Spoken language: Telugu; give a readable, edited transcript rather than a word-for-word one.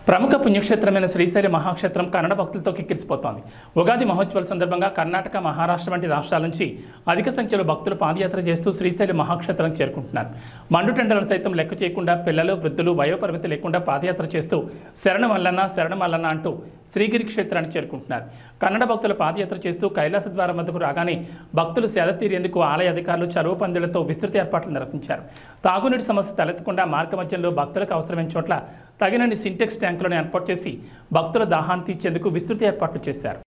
ప్రముఖ పుణ్యక్షేత్రమైన శ్రీశైల మహాక్షేత్రం కన్నడ భక్తులతో కిక్కిరిసిపోతోంది. ఉగాది మహోత్సవాల సందర్భంగా కర్ణాటక, మహారాష్ట్ర వంటి రాష్ట్రాల నుంచి అధిక సంఖ్యలో భక్తులు పాదయాత్ర చేస్తూ శ్రీశైల మహాక్షేత్రం చేరుకుంటున్నారు. మండుటెండలను సైతం లెక్క చేయకుండా పిల్లలు, వృద్ధులు వయోపరిమితి లేకుండా పాదయాత్ర చేస్తూ శరణమల్లన్న అంటూ శ్రీగిరి క్షేత్రాన్ని చేరుకుంటున్నారు. కన్నడ భక్తుల పాదయాత్ర చేస్తూ కైలాస ద్వారం వద్దకు రాగానే భక్తులు సేద తీరేందుకు ఆలయ అధికారులు చరువు పందులతో విస్తృత ఏర్పాట్లు నిర్వహించారు. తాగునీటి సమస్య తలెత్తకుండా మార్గ మధ్యంలో భక్తులకు అవసరమైన చోట్ల తగినన్ని సింటెక్స్ ట్యాంకులను ఏర్పాటు చేసి భక్తుల దాహాన్ని తీర్చేందుకు విస్తృత ఏర్పాట్లు చేశారు.